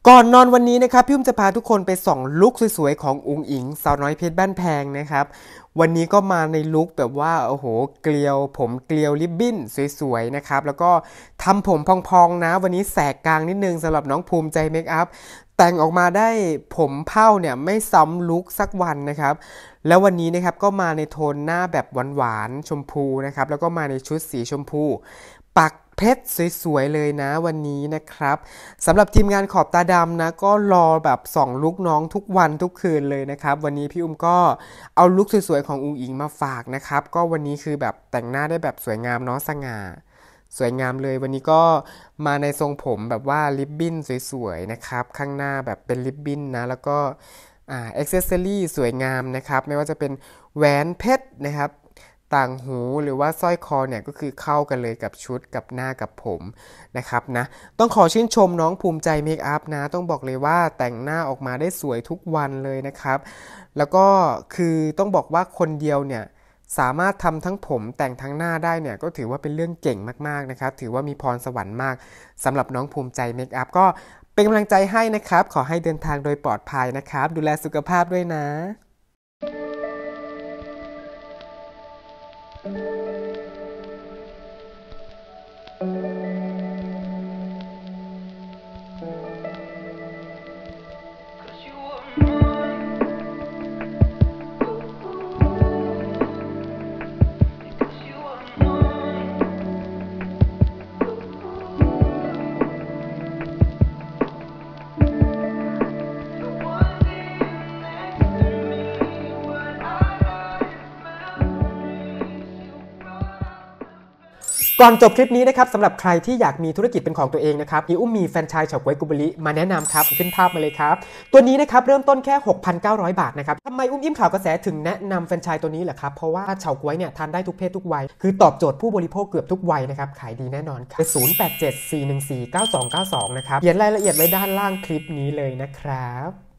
ก่อนนอนวันนี้นะครับพี่อุ้มจะพาทุกคนไปส่องลุคสวยๆของอุ๋งอิ๋งสาวน้อยเพชรบ้านแพงนะครับวันนี้ก็มาในลุคแบบว่าโอ้โหเกลียวผมเกลียวริบบิ้นสวยๆนะครับแล้วก็ทำผมพองๆนะวันนี้แสกกลางนิดนึงสำหรับน้องภูมิใจเมคอัพแต่งออกมาได้ผมเผ้าเนี่ยไม่ซ้ำลุคสักวันนะครับแล้ววันนี้นะครับก็มาในโทนหน้าแบบหวานๆชมพูนะครับแล้วก็มาในชุดสีชมพูปักเพชรสวยๆเลยนะวันนี้นะครับสำหรับทีมงานขอบตาดำนะก็รอแบบส่องลุคน้องทุกวันทุกคืนเลยนะครับวันนี้พี่อุ้มก็เอาลุคสวยๆของอุ๋งอิงมาฝากนะครับก็วันนี้คือแบบแต่งหน้าได้แบบสวยงามเนาะสง่าสวยงามเลยวันนี้ก็มาในทรงผมแบบว่าริบบิ้นสวยๆนะครับข้างหน้าแบบเป็นริบบิ้นนะแล้วก็แอ็กเซสซอรี่สวยงามนะครับไม่ว่าจะเป็นแหวนเพชรนะครับต่างหูหรือว่าสร้อยคอเนี่ยก็คือเข้ากันเลยกับชุดกับหน้ากับผมนะครับนะต้องขอชื่นชมน้องภูมิใจเมคอัพนะต้องบอกเลยว่าแต่งหน้าออกมาได้สวยทุกวันเลยนะครับแล้วก็คือต้องบอกว่าคนเดียวเนี่ยสามารถทำทั้งผมแต่งทั้งหน้าได้เนี่ยก็ถือว่าเป็นเรื่องเก่งมากๆนะครับถือว่ามีพรสวรรค์มากสำหรับน้องภูมิใจเมคอัพก็เป็นกำลังใจให้นะครับขอให้เดินทางโดยปลอดภัยนะครับดูแลสุขภาพด้วยนะก่อนจบคลิปนี้นะครับสำหรับใครที่อยากมีธุรกิจเป็นของตัวเองนะครับพี่อุ้มมีแฟรนไชส์เฉาก๊วยกุบลิมาแนะนำครับขึ้นภาพมาเลยครับตัวนี้นะครับเริ่มต้นแค่ 6,900 บาทนะครับทำไมอุ้มอิ่มข่าวกระแสถึงแนะนำแฟรนไชส์ตัวนี้แหละครับเพราะว่าเฉาก๊วยเนี่ยทานได้ทุกเพศทุกวัยคือตอบโจทย์ผู้บริโภคเกือบทุกวัยนะครับขายดีแน่นอนครับ0874149292นะครับเขียนรายละเอียดไว้ด้านล่างคลิปนี้เลยนะครับ